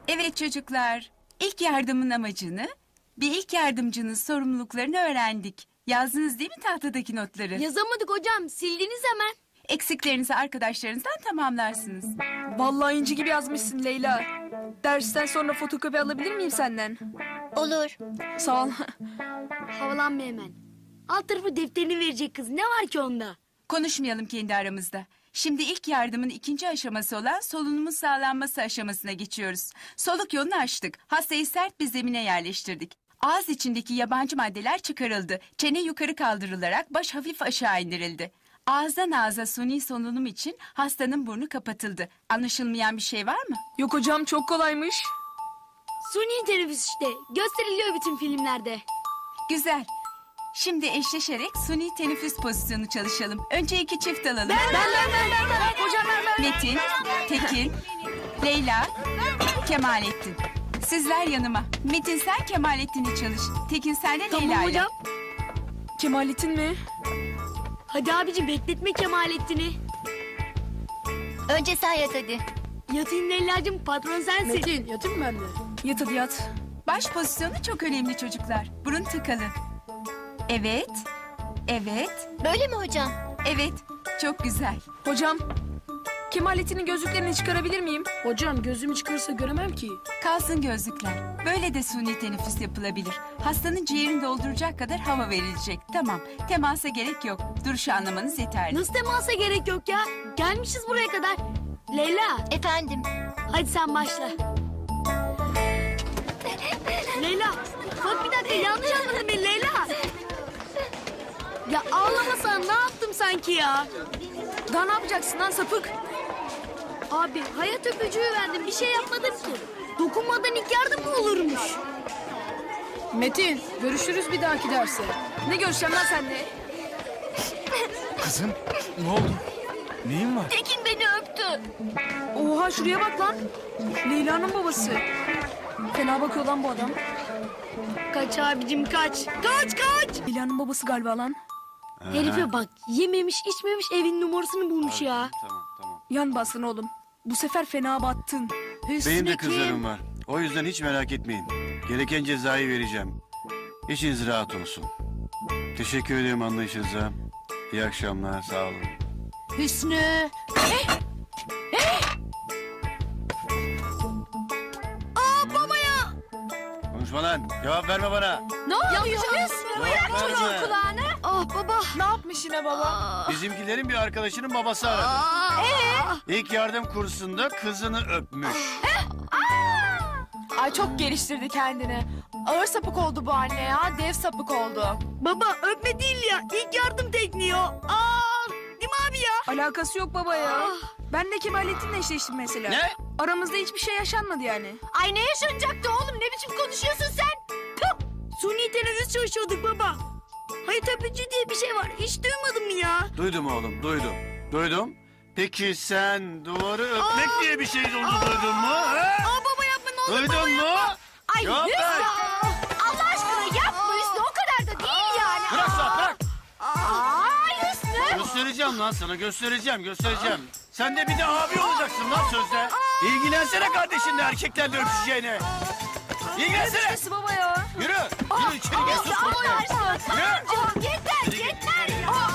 Evet çocuklar, ilk yardımın amacını, bir ilk yardımcının sorumluluklarını öğrendik. Yazdınız değil mi tahtadaki notları? Yazamadık hocam, sildiniz hemen. Eksiklerinizi arkadaşlarınızdan tamamlarsınız. Vallahi inci gibi yazmışsın Leyla. Dersten sonra fotokopi alabilir miyim senden? Olur. Sağ ol. Havalanma hemen. Alt tarafı defterini verecek kız, ne var ki onda? Konuşmayalım kendi aramızda. Şimdi ilk yardımın ikinci aşaması olan solunumun sağlanması aşamasına geçiyoruz. Soluk yolunu açtık. Hastayı sert bir zemine yerleştirdik. Ağız içindeki yabancı maddeler çıkarıldı. Çene yukarı kaldırılarak baş hafif aşağı indirildi. Ağızdan ağza suni solunum için hastanın burnu kapatıldı. Anlaşılmayan bir şey var mı? Yok hocam, çok kolaymış. Suni teneffüs işte, gösteriliyor bütün filmlerde. Güzel. Şimdi eşleşerek suni teneffüs pozisyonu çalışalım. Önce iki çift alalım. Ben. Hocam ben. Metin, Tekin, Leyla, Kemalettin. Sizler yanıma. Metin sen Kemalettin'i çalış. Tekin sen de Tamam Leyla'yla. hocam. Kemalettin mi? Hadi abicim bekletme Kemalettin'i. Önce sen yat hadi. Yatayım Leyla'cığım, patron sensin. Metin, yatayım mı ben de? Yat hadi yat. Baş pozisyonu çok önemli çocuklar. Burun tıkalı. Evet, evet, Böyle mi hocam? evet. Çok güzel. Hocam, Kemalettin'in gözlüklerini çıkarabilir miyim? Hocam, gözümü çıkarsa göremem ki. Kalsın gözlükler. Böyle de suni teneffüs yapılabilir. Hastanın ciğerini dolduracak kadar hava verilecek. Tamam. Temasa gerek yok. Duruşu anlamanız yeterli. Nasıl temasa gerek yok ya? Gelmişiz buraya kadar. Leyla, Efendim. hadi sen başla. Leyla, bak bir dakika yanlış anladın beni Leyla. Ya ağlamasan ne yaptım sanki ya? Daha ne yapacaksın lan sapık? Abi hayat öpücüğü verdim, bir şey yapmadım ki. Dokunmadan ilk yardım mı olurmuş? Metin, görüşürüz bir dahaki derse. Ne görüşeceğim lan seninle? Kızım ne oldu? Neyin var? Tekin beni öptü. Oha, şuraya bak lan. Leyla'nın babası. Fena bakıyor lan bu adam. Kaç abicim kaç. Kaç. Leyla'nın babası galiba lan. Herife bak, yememiş içmemiş evin numarasını bulmuş ya. Tamam. Yan basın oğlum. Bu sefer fena battın. Benim de kızlarım var. O yüzden hiç merak etmeyin. Gereken cezayı vereceğim. İçiniz rahat olsun. Teşekkür ederim anlayışınıza. İyi akşamlar, sağ olun. Hüsnü. Konuşma lan, cevap verme bana. Ne oluyor Hüsnü? Cevap verme. Kulağını. Ah baba. Ne yapmış yine baba? Bizimkilerin bir arkadaşının babası aradı. İlk yardım kursunda kızını öpmüş. Ay çok geliştirdi kendini. Ağır sapık oldu bu anne ya. Dev sapık oldu. Baba öpme değil ya, ilk yardım tekniği o. Aa, değil mi abi ya? Alakası yok baba ya. Ben de Kemalettin'le eşleştim mesela. Ne? Aramızda hiçbir şey yaşanmadı yani. Ay ne yaşanacaktı oğlum, ne biçim konuşuyorsun sen? Tüh! Suni teneffüs çalışıyorduk baba. Hayat öpücüğü diye bir şey var, hiç duymadın mı ya? Duydum oğlum, duydum. Peki sen duvarı öpmek diye bir şey olduğunu duydun mu? Ha? Aa baba yapma ne olur Duydun baba mu? yapma. Ay Cevap Hüsnü! ver. Allah aşkına yapma Hüsnü, o kadar da değil yani. Bırak Suat, bırak. Ay Hüsnü! Göstereceğim lan sana, göstereceğim. Sen de bir de abi olacaksın lan sözde. İlgilensene kardeşinle erkeklerle öpüşeceğine. İlgilensene. Nesi baba ya? Yürü içeri gel sus. Allah aşkına. Yürü. Yeter.